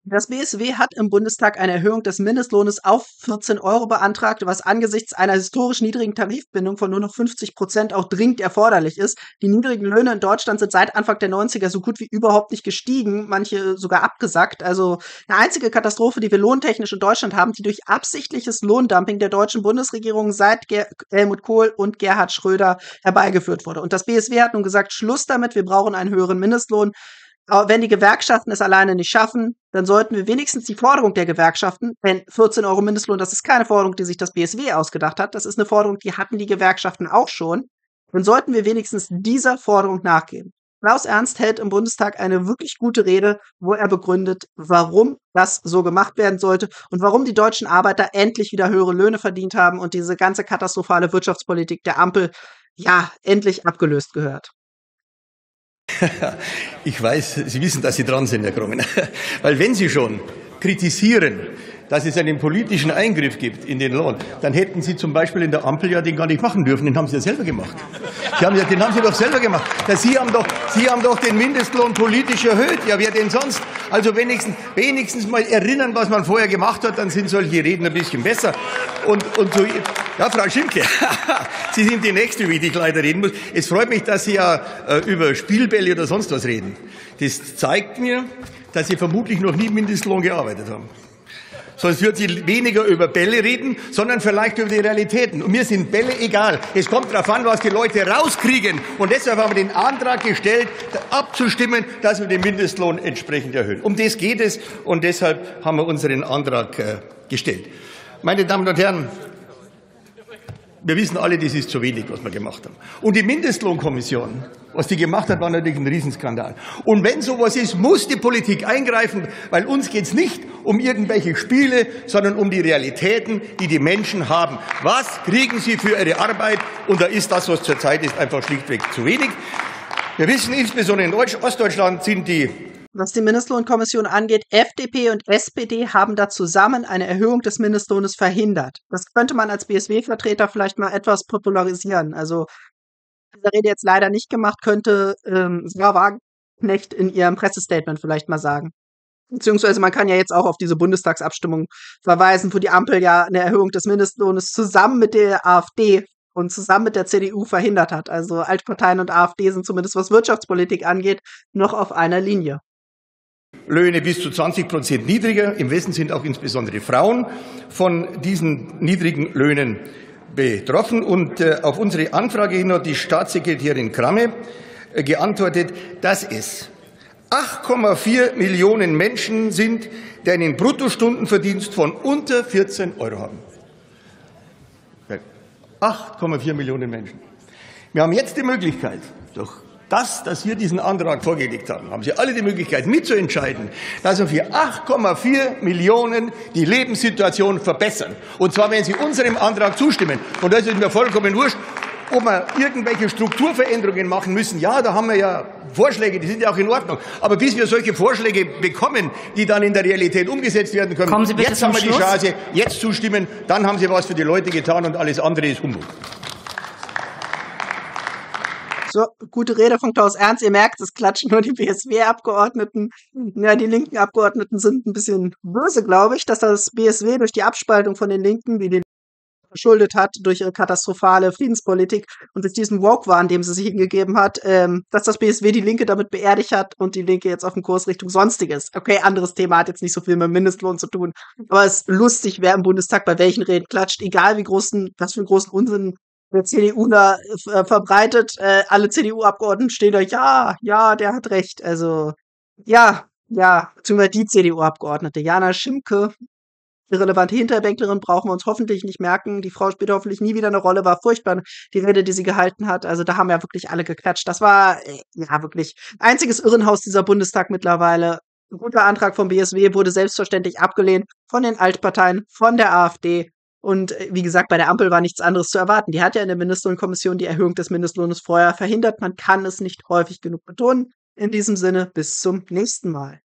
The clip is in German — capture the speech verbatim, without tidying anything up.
Das B S W hat im Bundestag eine Erhöhung des Mindestlohnes auf vierzehn Euro beantragt, was angesichts einer historisch niedrigen Tarifbindung von nur noch fünfzig Prozent auch dringend erforderlich ist. Die niedrigen Löhne in Deutschland sind seit Anfang der neunziger so gut wie überhaupt nicht gestiegen, manche sogar abgesackt. Also eine einzige Katastrophe, die wir lohntechnisch in Deutschland haben, die durch absichtliches Lohndumping der deutschen Bundesregierung seit Ger Helmut Kohl und Gerhard Schröder herbeigeführt wurde. Und das B S W hat nun gesagt, Schluss damit, wir brauchen einen höheren Mindestlohn. Aber wenn die Gewerkschaften es alleine nicht schaffen, dann sollten wir wenigstens die Forderung der Gewerkschaften, denn vierzehn Euro Mindestlohn, das ist keine Forderung, die sich das B S W ausgedacht hat, das ist eine Forderung, die hatten die Gewerkschaften auch schon, dann sollten wir wenigstens dieser Forderung nachgeben. Klaus Ernst hält im Bundestag eine wirklich gute Rede, wo er begründet, warum das so gemacht werden sollte und warum die deutschen Arbeiter endlich wieder höhere Löhne verdient haben und diese ganze katastrophale Wirtschaftspolitik der Ampel, ja, endlich abgelöst gehört. Ich weiß, Sie wissen, dass Sie dran sind, Herr Krungen. Weil wenn Sie schon kritisieren, dass es einen politischen Eingriff gibt in den Lohn, dann hätten Sie zum Beispiel in der Ampel ja den gar nicht machen dürfen. Den haben Sie ja selber gemacht. Sie haben ja, den haben Sie doch selber gemacht. Ja, Sie haben doch, Sie haben doch den Mindestlohn politisch erhöht. Ja, wer denn sonst? Also wenigstens, wenigstens mal erinnern, was man vorher gemacht hat, dann sind solche Reden ein bisschen besser. Und, und so, ja, Frau Schimke, Sie sind die Nächste, über die ich leider reden muss. Es freut mich, dass Sie ja äh, über Spielbälle oder sonst was reden. Das zeigt mir, dass Sie vermutlich noch nie im Mindestlohn gearbeitet haben. Sonst würden Sie weniger über Bälle reden, sondern vielleicht über die Realitäten. Und mir sind Bälle egal. Es kommt darauf an, was die Leute rauskriegen. Und deshalb haben wir den Antrag gestellt, abzustimmen, dass wir den Mindestlohn entsprechend erhöhen. Um das geht es. Und deshalb haben wir unseren Antrag äh, gestellt. Meine Damen und Herren, wir wissen alle, das ist zu wenig, was wir gemacht haben. Und die Mindestlohnkommission, was die gemacht hat, war natürlich ein Riesenskandal. Und wenn sowas ist, muss die Politik eingreifen, weil uns geht es nicht um irgendwelche Spiele, sondern um die Realitäten, die die Menschen haben. Was kriegen sie für ihre Arbeit? Und da ist das, was zurzeit ist, einfach schlichtweg zu wenig. Wir wissen insbesondere in Deutsch, Ostdeutschland sind die Was die Mindestlohnkommission angeht, F D P und S P D haben da zusammen eine Erhöhung des Mindestlohnes verhindert. Das könnte man als B S W-Vertreter vielleicht mal etwas popularisieren. Also, diese Rede jetzt leider nicht gemacht, könnte ähm, Sarah Wagenknecht in ihrem Pressestatement vielleicht mal sagen. Beziehungsweise man kann ja jetzt auch auf diese Bundestagsabstimmung verweisen, wo die Ampel ja eine Erhöhung des Mindestlohnes zusammen mit der AfD und zusammen mit der C D U verhindert hat. Also Altparteien und AfD sind zumindest, was Wirtschaftspolitik angeht, noch auf einer Linie. Löhne bis zu zwanzig Prozent niedriger. Im Westen sind auch insbesondere Frauen von diesen niedrigen Löhnen betroffen. Und äh, auf unsere Anfrage hin hat die Staatssekretärin Kramme äh, geantwortet, dass es acht Komma vier Millionen Menschen sind, die einen Bruttostundenverdienst von unter vierzehn Euro haben. acht Komma vier Millionen Menschen. Wir haben jetzt die Möglichkeit, durch das, dass wir diesen Antrag vorgelegt haben, haben Sie alle die Möglichkeit mitzuentscheiden, dass wir für acht Komma vier Millionen die Lebenssituation verbessern. Und zwar, wenn Sie unserem Antrag zustimmen. Und das ist mir vollkommen wurscht, ob wir irgendwelche Strukturveränderungen machen müssen. Ja, da haben wir ja Vorschläge, die sind ja auch in Ordnung. Aber bis wir solche Vorschläge bekommen, die dann in der Realität umgesetzt werden können, Kommen Sie bitte jetzt zum haben wir die Schluss. Chance, jetzt zustimmen, dann haben Sie was für die Leute getan und alles andere ist Humbug. So, gute Rede von Klaus Ernst. Ihr merkt, es klatschen nur die B S W-Abgeordneten. Ja, die linken Abgeordneten sind ein bisschen böse, glaube ich, dass das B S W durch die Abspaltung von den Linken, die den verschuldet hat, durch ihre katastrophale Friedenspolitik und durch diesen Woke-Wahn, dem sie sich hingegeben hat, ähm, dass das B S W die Linke damit beerdigt hat und die Linke jetzt auf dem Kurs Richtung Sonstiges. Okay, anderes Thema, hat jetzt nicht so viel mit dem Mindestlohn zu tun. Aber es ist lustig, wer im Bundestag bei welchen Reden klatscht, egal wie großen, was für einen großen Unsinn der C D U da äh, verbreitet. Äh, alle C D U-Abgeordneten stehen da, ja, ja, der hat recht. Also, ja, ja, beziehungsweise die C D U-Abgeordnete. Jana Schimke, irrelevante Hinterbänklerin, brauchen wir uns hoffentlich nicht merken. Die Frau spielt hoffentlich nie wieder eine Rolle, war furchtbar, die Rede, die sie gehalten hat. Also da haben ja wirklich alle geklatscht. Das war, äh, ja, wirklich einziges Irrenhaus dieser Bundestag mittlerweile. Ein guter Antrag vom B S W wurde selbstverständlich abgelehnt von den Altparteien, von der AfD. Und äh, wie gesagt, bei der Ampel war nichts anderes zu erwarten. Die hat ja in der Mindestlohnkommission die Erhöhung des Mindestlohnes vorher verhindert. Man kann es nicht häufig genug betonen. In diesem Sinne, bis zum nächsten Mal.